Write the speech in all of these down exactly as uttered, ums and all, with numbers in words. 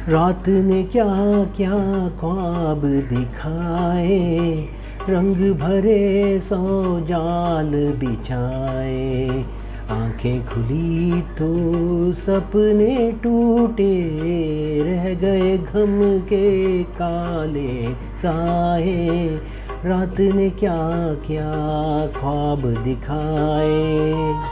रात ने क्या क्या ख्वाब दिखाए, रंग भरे सौ जाल बिछाए। आंखें खुली तो सपने टूटे, रह गए गम के काले साए। रात ने क्या क्या ख्वाब दिखाए।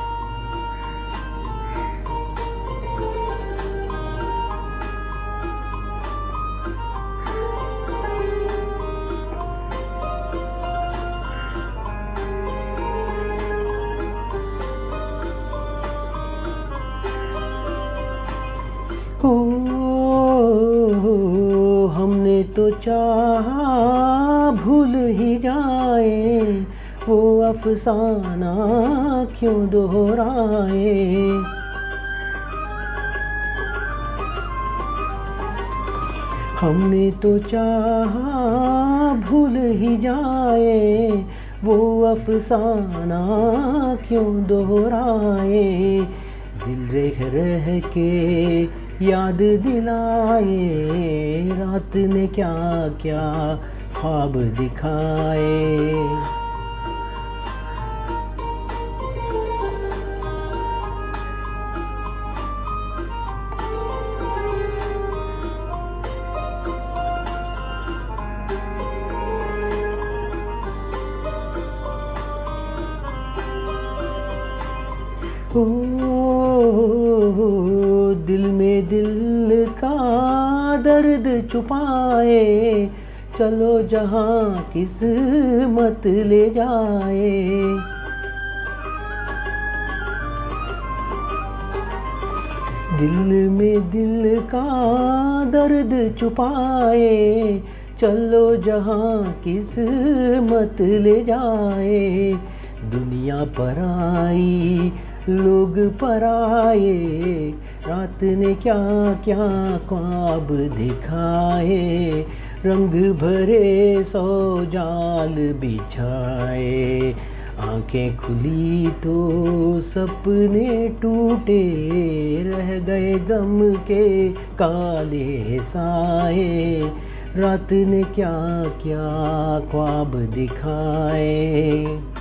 हो, हमने तो चाहा भूल ही जाए, वो अफसाना क्यों दोहराए। हमने तो चाहा भूल ही जाए, वो अफसाना क्यों दोहराए। दिल रह रह के याद दिलाए, रात ने क्या क्या ख्वाब दिखाए। ओ, दिल में दिल का दर्द छुपाए, चलो जहाँ किस्मत ले जाए। दिल में दिल का दर्द छुपाए, चलो जहाँ किस्मत ले जाए। दुनिया पराई लोग पराए, रात ने क्या क्या ख्वाब दिखाए। रंग भरे सौ जाल बिछाए, आंखें खुली तो सपने टूटे, रह गए गम के काले साए। रात ने क्या क्या ख्वाब दिखाए।